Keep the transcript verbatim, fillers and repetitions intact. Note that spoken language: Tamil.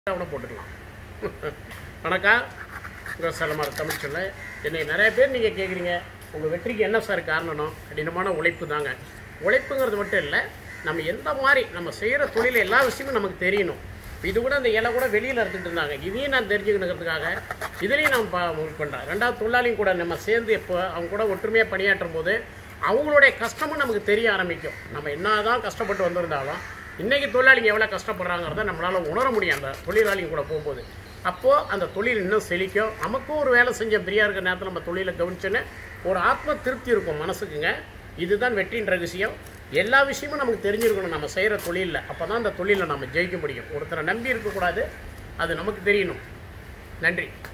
போட்டுக்கலாம். வணக்கம், உங்கள் சலமார் தமிழ் சொல்ல. என்னை நிறைய பேர் நீங்கள் கேட்குறீங்க, உங்கள் வெற்றிக்கு என்ன சார் காரணம்? கடினமான உழைப்பு தாங்க. உழைப்புங்கிறது மட்டும் இல்லை, நம்ம எந்த மாதிரி நம்ம செய்கிற தொழில் எல்லா விஷயமும் நமக்கு தெரியணும். இது கூட அந்த இலை கூட வெளியில் இருந்துட்டு இருந்தாங்க, இதையும் நான் தெரிஞ்சுக்கணுங்கிறதுக்காக இதுலேயும் நான் பா பண்ணுறேன். ரெண்டாவது தொழிலாளியும் கூட நம்ம சேர்ந்து இப்போ அவங்க கூட ஒற்றுமையாக பணியாற்றும் போது அவங்களுடைய கஷ்டமும் நமக்கு தெரிய ஆரம்பிக்கும். நம்ம என்ன தான் கஷ்டப்பட்டு வந்திருந்தாலும் இன்றைக்கி தொழிலாளிங்க எவ்வளோ கஷ்டப்படுறாங்கிறத நம்மளால் உணர முடியும் அந்த தொழிலாளிங்க கூட போகும்போது. அப்போது அந்த தொழில் இன்னும் செழிக்கும். நமக்கும் ஒரு வேலை செஞ்ச பிரியா இருக்கிற நேரத்தில் நம்ம தொழிலை கவனிச்சோன்னு ஒரு ஆத்ம திருப்தி இருக்கும் மனசுக்குங்க. இதுதான் வெற்றின்ற விஷயம். எல்லா விஷயமும் நமக்கு தெரிஞ்சிருக்கணும் நம்ம செய்கிற தொழிலில். அப்போ தான் அந்த தொழிலில் நம்ம ஜெயிக்க முடியும். ஒருத்தரை நம்பி இருக்கக்கூடாது, அது நமக்கு தெரியணும். நன்றி.